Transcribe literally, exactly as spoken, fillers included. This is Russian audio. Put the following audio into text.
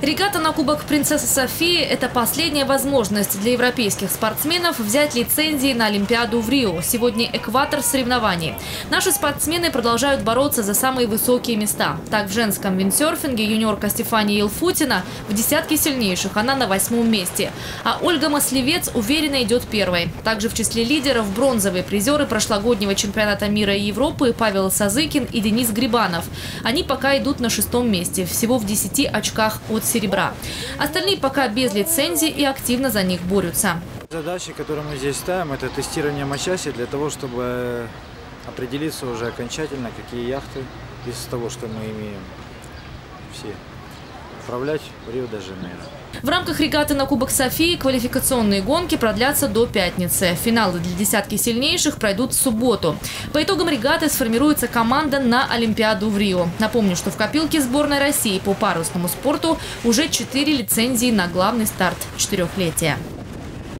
Регата на Кубок Принцессы Софии – это последняя возможность для европейских спортсменов взять лицензии на Олимпиаду в Рио. Сегодня экватор соревнований. Наши спортсмены продолжают бороться за самые высокие места. Так, в женском виндсерфинге юниорка Стефания Елфутина в десятке сильнейших, она на восьмом месте. А Ольга Маслевец уверенно идет первой. Также в числе лидеров бронзовые призеры прошлогоднего чемпионата мира и Европы Павел Сазыкин и Денис Грибанов. Они пока идут на шестом месте, всего в десяти очках от серебра. Остальные пока без лицензии и активно за них борются. Задачи, которые мы здесь ставим, это тестирование мощаси для того, чтобы определиться уже окончательно, какие яхты из того, что мы имеем, все управлять в Рио-де-Жанейро. В рамках регаты на Кубок Софии квалификационные гонки продлятся до пятницы. Финалы для десятки сильнейших пройдут в субботу. По итогам регаты сформируется команда на Олимпиаду в Рио. Напомню, что в копилке сборной России по парусному спорту уже четыре лицензии на главный старт четырехлетия.